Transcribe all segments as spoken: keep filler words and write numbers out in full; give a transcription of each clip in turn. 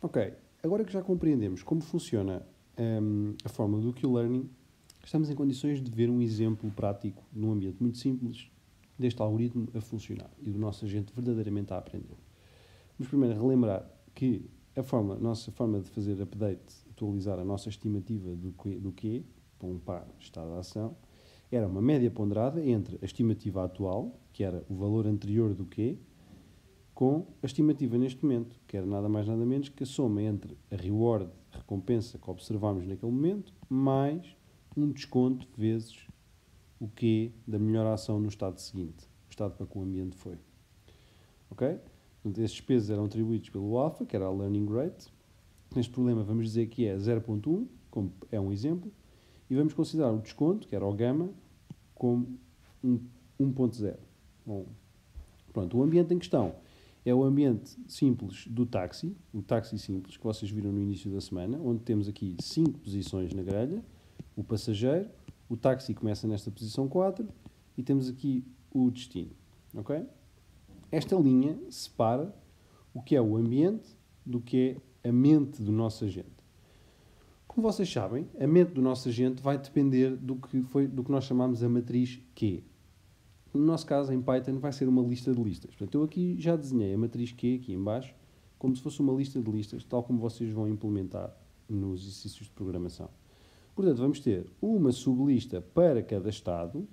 Ok, agora que já compreendemos como funciona hum, a forma do Q-Learning, estamos em condições de ver um exemplo prático num ambiente muito simples deste algoritmo a funcionar e do nosso agente verdadeiramente a aprender. Vamos primeiro relembrar que a forma, nossa forma de fazer update, atualizar a nossa estimativa do Q, do Q para um par estado de ação, era uma média ponderada entre a estimativa atual, que era o valor anterior do Q, com a estimativa neste momento, que era nada mais nada menos que a soma entre a reward, a recompensa que observámos naquele momento, mais um desconto vezes o Q da melhor ação no estado seguinte, o estado para que o ambiente foi. Ok? Portanto, esses pesos eram atribuídos pelo alpha, que era a learning rate. Neste problema vamos dizer que é zero ponto um, como é um exemplo, e vamos considerar o desconto, que era o gamma, como um ponto zero. Bom, pronto, o ambiente em questão é o ambiente simples do táxi, o táxi simples, que vocês viram no início da semana, onde temos aqui cinco posições na grelha, o passageiro, o táxi começa nesta posição quatro e temos aqui o destino. Ok? Esta linha separa o que é o ambiente do que é a mente do nosso agente. Como vocês sabem, a mente do nosso agente vai depender do que, foi, do que nós chamamos a matriz Q. No nosso caso, em Python, vai ser uma lista de listas. Portanto, eu aqui já desenhei a matriz Q, aqui em baixo, como se fosse uma lista de listas, tal como vocês vão implementar nos exercícios de programação. Portanto, vamos ter uma sublista para cada estado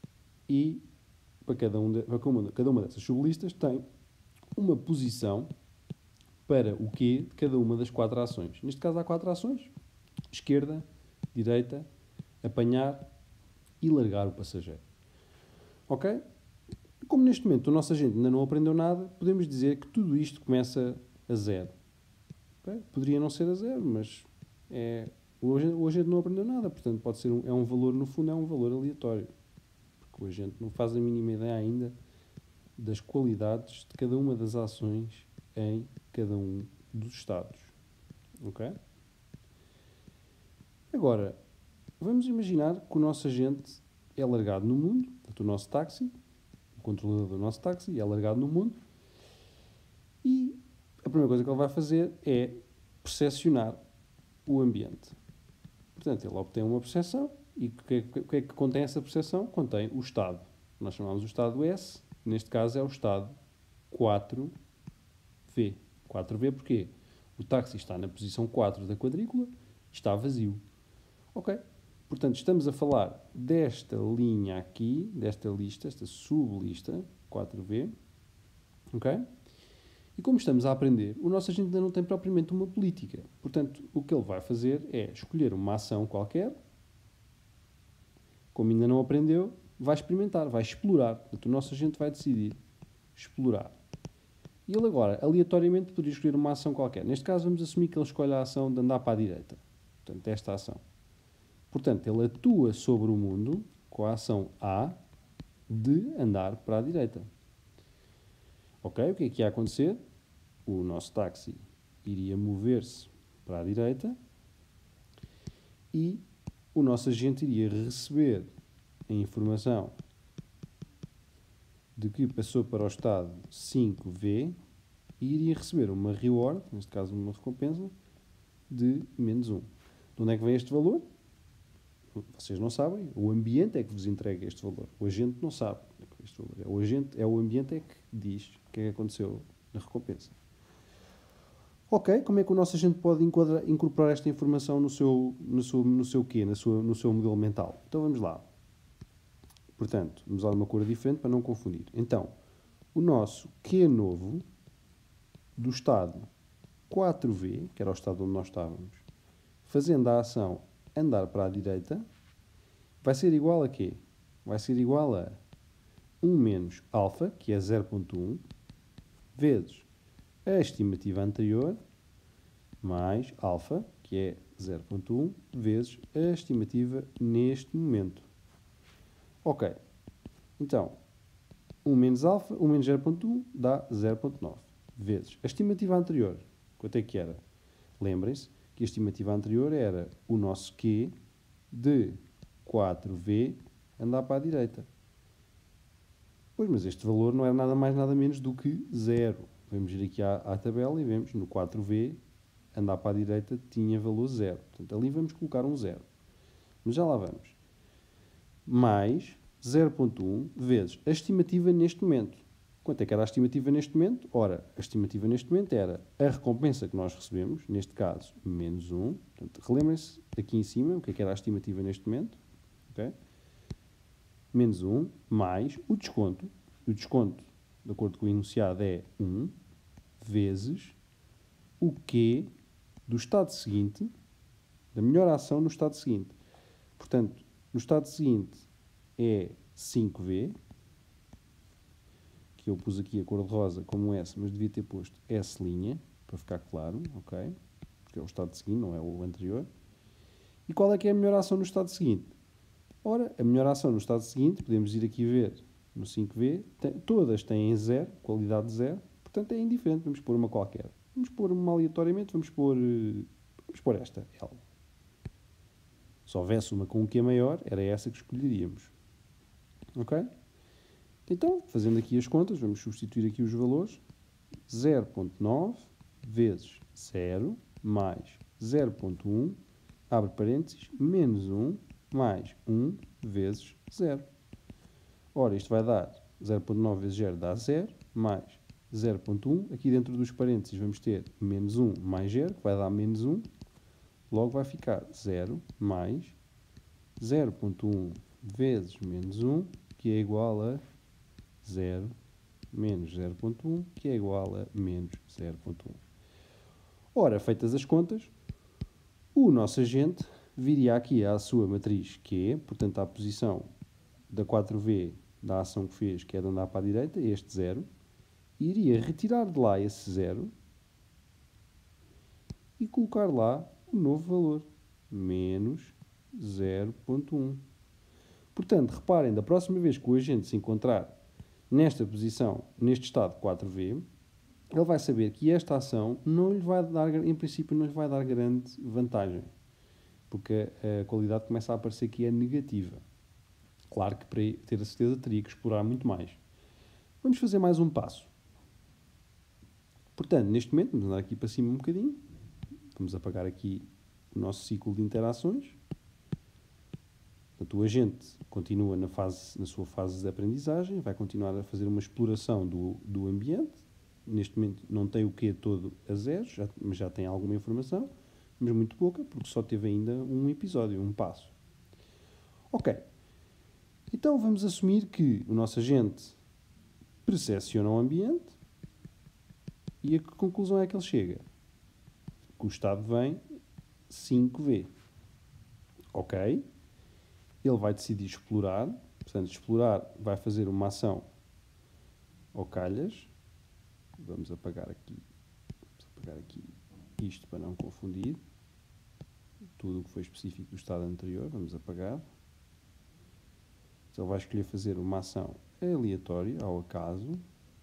e para cada, um de, para cada uma dessas sublistas tem uma posição para o Q de cada uma das quatro ações. Neste caso há quatro ações: esquerda, direita, apanhar e largar o passageiro. Ok? Como neste momento o nosso agente ainda não aprendeu nada, podemos dizer que tudo isto começa a zero. Okay? Poderia não ser a zero, mas é, hoje, o agente não aprendeu nada, portanto pode ser um, é um valor, no fundo é um valor aleatório. Porque o agente não faz a mínima ideia ainda das qualidades de cada uma das ações em cada um dos estados. Ok? Agora, vamos imaginar que o nosso agente é largado no mundo, portanto, o nosso táxi, o controlador do nosso táxi é largado no mundo, e a primeira coisa que ele vai fazer é percepcionar o ambiente. Portanto, ele obtém uma percepção, e o que, que, que é que contém essa percepção? Contém o estado. Nós chamamos o estado S, neste caso é o estado quatro V. quatro V porquê? O táxi está na posição quatro da quadrícula, está vazio. Ok? Portanto, estamos a falar desta linha aqui, desta lista, esta sublista, quatro V. Ok? E como estamos a aprender, o nosso agente ainda não tem propriamente uma política. Portanto, o que ele vai fazer é escolher uma ação qualquer. Como ainda não aprendeu, vai experimentar, vai explorar. Portanto, o nosso agente vai decidir explorar. E ele agora, aleatoriamente, poderia escolher uma ação qualquer. Neste caso, vamos assumir que ele escolhe a ação de andar para a direita. Portanto, esta ação. Portanto, ele atua sobre o mundo com a ação A de andar para a direita. Ok? O que é que ia acontecer? O nosso táxi iria mover-se para a direita e o nosso agente iria receber a informação de que passou para o estado cinco V e iria receber uma reward, neste caso uma recompensa, de menos um. De onde é que vem este valor? Vocês não sabem, o ambiente é que vos entrega este valor. O agente não sabe este valor. É o, agente, é o ambiente é que diz o que é que aconteceu na recompensa. Ok, como é que o nosso agente pode enquadrar, incorporar esta informação no seu, no seu, no seu quê? Na sua, no seu modelo mental? Então vamos lá. Portanto, vamos usar uma cor diferente para não confundir. Então, o nosso Q novo do estado quatro V, que era o estado onde nós estávamos, fazendo a ação andar para a direita, vai ser igual a quê? Vai ser igual a um menos alfa, que é zero ponto um, vezes a estimativa anterior, mais alfa, que é zero ponto um, vezes a estimativa neste momento. Ok. Então, um menos alfa, um menos zero ponto um dá zero ponto nove, vezes a estimativa anterior. Quanto é que era? Lembrem-se que a estimativa anterior era o nosso Q de quatro V andar para a direita. Pois, mas este valor não era nada mais nada menos do que zero. Vamos ir aqui à, à tabela e vemos no quatro V andar para a direita tinha valor zero. Portanto, ali vamos colocar um zero. Mas já lá vamos. Mais zero ponto um vezes a estimativa neste momento. Quanto é que era a estimativa neste momento? Ora, a estimativa neste momento era a recompensa que nós recebemos, neste caso, menos um. Portanto, relembrem-se aqui em cima o que é que era a estimativa neste momento. Okay? Menos um, mais o desconto. O desconto, de acordo com o enunciado, é um, vezes o Q do estado seguinte, da melhor ação no estado seguinte. Portanto, no estado seguinte é cinco V, que eu pus aqui a cor de rosa como S, mas devia ter posto S', para ficar claro, ok? Porque é o estado seguinte, não é o anterior. E qual é que é a melhor ação no estado seguinte? Ora, a melhor ação no estado seguinte, podemos ir aqui ver no cinco V, tem, todas têm zero, qualidade zero, portanto é indiferente, vamos pôr uma qualquer. Vamos pôr uma aleatoriamente, vamos pôr, vamos pôr esta, L. Se houvesse uma com um Q maior, era essa que escolheríamos. Ok? Então, fazendo aqui as contas, vamos substituir aqui os valores. zero ponto nove vezes zero mais zero ponto um, abre parênteses, menos um, mais um vezes zero. Ora, isto vai dar zero ponto nove vezes zero dá zero, mais zero ponto um. Aqui dentro dos parênteses vamos ter menos um mais zero, que vai dar menos um. Logo vai ficar zero mais zero ponto um vezes menos um, que é igual a zero menos zero ponto um, que é igual a menos zero ponto um. Ora, feitas as contas, o nosso agente viria aqui à sua matriz Q, portanto à posição da quatro V da ação que fez, que é de andar para a direita, este zero, e iria retirar de lá esse zero e colocar lá o novo valor, menos zero ponto um. Portanto, reparem, da próxima vez que o agente se encontrar nesta posição, neste estado quatro V, ele vai saber que esta ação não lhe vai dar, em princípio, não lhe vai dar grande vantagem, porque a qualidade começa a aparecer que é negativa. Claro que para ter a certeza teria que explorar muito mais. Vamos fazer mais um passo. Portanto, neste momento, vamos andar aqui para cima um bocadinho. Vamos apagar aqui o nosso ciclo de interações. Portanto, o agente continua na, fase, na sua fase de aprendizagem, vai continuar a fazer uma exploração do, do ambiente. Neste momento não tem o Q todo a zero, já, mas já tem alguma informação, mas muito pouca, porque só teve ainda um episódio, um passo. Ok. Então vamos assumir que o nosso agente percepciona o ambiente e a que conclusão é que ele chega? Que o estado vem cinco V. Ok? Ele vai decidir explorar, portanto, explorar vai fazer uma ação ao calhas. Vamos apagar aqui, vamos apagar aqui isto para não confundir. Tudo o que foi específico do estado anterior, vamos apagar. Ele vai escolher fazer uma ação aleatória, ao acaso.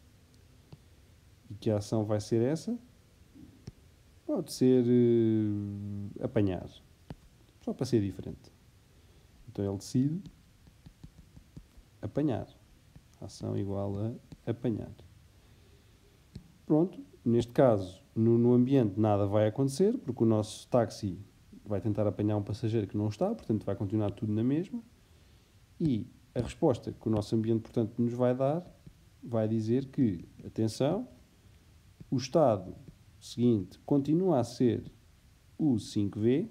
E que a ação vai ser essa? Pode ser uh, apanhar. Só para ser diferente. Então ele decide apanhar. Ação igual a apanhar. Pronto. Neste caso, no, no ambiente nada vai acontecer, porque o nosso táxi vai tentar apanhar um passageiro que não está, portanto vai continuar tudo na mesma. E a resposta que o nosso ambiente, portanto, nos vai dar, vai dizer que, atenção, o estado seguinte continua a ser o cinco V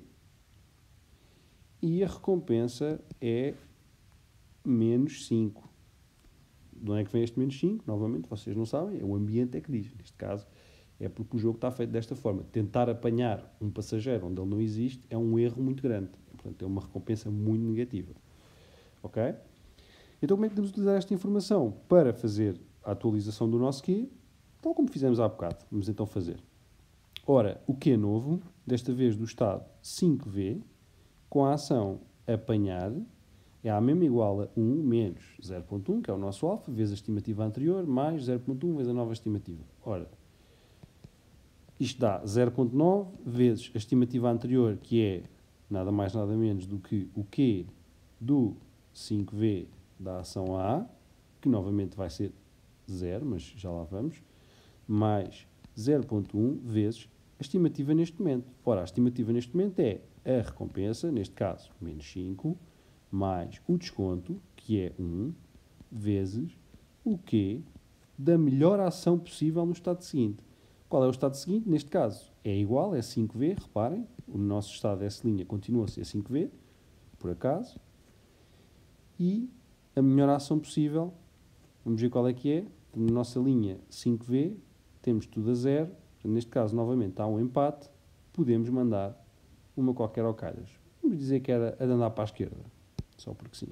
e a recompensa é menos cinco. De onde é que vem este menos cinco? Novamente, vocês não sabem, é o ambiente é que diz. Neste caso, é porque o jogo está feito desta forma. Tentar apanhar um passageiro onde ele não existe é um erro muito grande. Portanto, é uma recompensa muito negativa. Ok? Então, como é que podemos utilizar esta informação para fazer a atualização do nosso Q? Tal como fizemos há bocado. Vamos então fazer. Ora, o Q novo, desta vez do estado cinco V, com a ação apanhar, é a mesma igual a um menos zero ponto um, que é o nosso alfa, vezes a estimativa anterior, mais zero ponto um vezes a nova estimativa. Ora, isto dá zero ponto nove vezes a estimativa anterior, que é nada mais nada menos do que o Q do cinco V da ação A, que novamente vai ser zero, mas já lá vamos, mais zero ponto um vezes a estimativa neste momento. Ora, a estimativa neste momento é a recompensa, neste caso, menos cinco, mais o desconto, que é um, vezes o Q da melhor ação possível no estado seguinte. Qual é o estado seguinte? Neste caso, é igual, é cinco V, reparem, o nosso estado dessa linha continua a ser cinco V, por acaso, e a melhor ação possível, vamos ver qual é que é, na nossa linha cinco V, temos tudo a zero, neste caso, novamente, há um empate, podemos mandar uma qualquer ao calhas. Vamos dizer que era a de andar para a esquerda, só porque sim.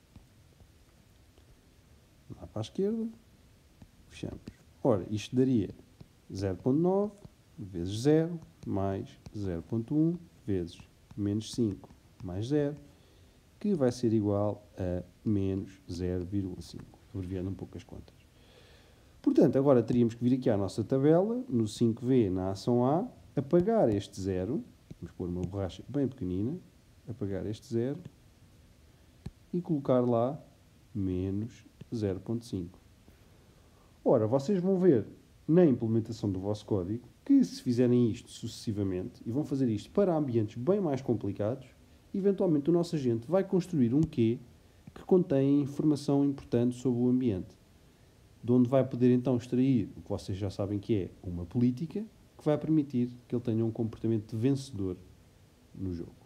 Andar para a esquerda, fechamos. Ora, isto daria zero vírgula nove vezes zero mais zero vírgula um vezes menos cinco mais zero, que vai ser igual a menos zero vírgula cinco, abreviando um pouco as contas. Portanto, agora teríamos que vir aqui à nossa tabela, no cinco V, na ação A, apagar este zero, vamos pôr uma borracha bem pequenina, apagar este zero e colocar lá menos zero vírgula cinco. Ora, vocês vão ver na implementação do vosso código que, se fizerem isto sucessivamente, e vão fazer isto para ambientes bem mais complicados, eventualmente o nosso agente vai construir um Q que contém informação importante sobre o ambiente, de onde vai poder então extrair o que vocês já sabem que é uma política que vai permitir que ele tenha um comportamento vencedor no jogo.